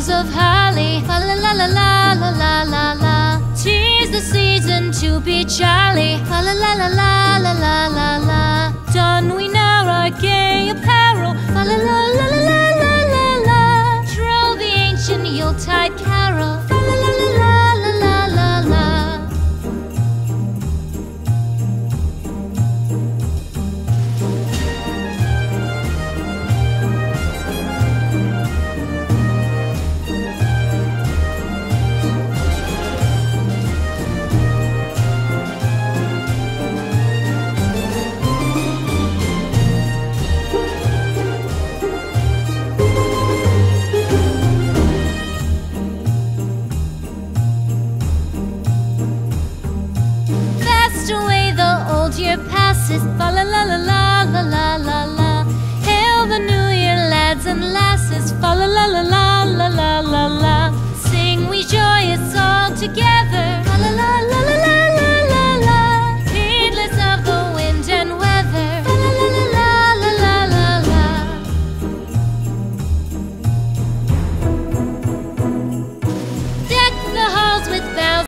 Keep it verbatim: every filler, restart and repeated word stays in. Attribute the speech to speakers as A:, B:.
A: boughs of holly. Fa la la la la la la la la. 'Tis the season to be jolly. Fa la la la la la la la la. Don we now our gay apparel. Fa la la la la la la la la. Troll the ancient Yuletide carol. Fa la la la la la la la la. Year passes, fa la la la la la la la la. Hail the new year, lads and lasses, fa la la la la.